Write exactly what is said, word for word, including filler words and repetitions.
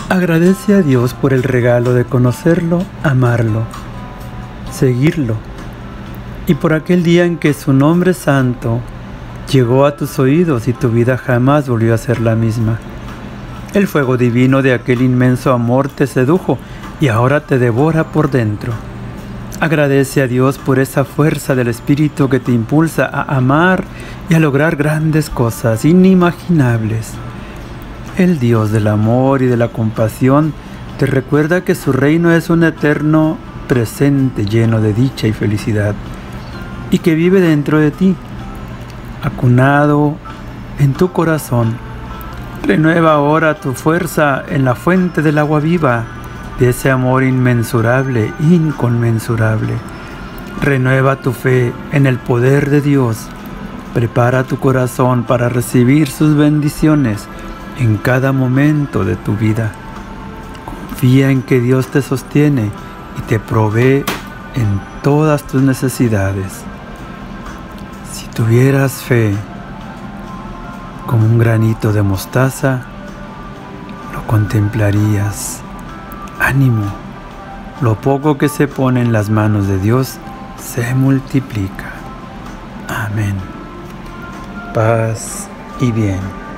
Agradece a Dios por el regalo de conocerlo, amarlo, seguirlo, y por aquel día en que su nombre santo llegó a tus oídos y tu vida jamás volvió a ser la misma. El fuego divino de aquel inmenso amor te sedujo y ahora te devora por dentro. Agradece a Dios por esa fuerza del Espíritu que te impulsa a amar y a lograr grandes cosas inimaginables. El Dios del amor y de la compasión te recuerda que su reino es un eterno presente lleno de dicha y felicidad, y que vive dentro de ti, acunado en tu corazón. Renueva ahora tu fuerza en la fuente del agua viva, de ese amor inmensurable, inconmensurable. Renueva tu fe en el poder de Dios. Prepara tu corazón para recibir sus bendiciones en cada momento de tu vida. Confía en que Dios te sostiene y te provee en todas tus necesidades. Si tuvieras fe como un granito de mostaza, lo contemplarías. Ánimo, lo poco que se pone en las manos de Dios se multiplica. Amén. Paz y bien.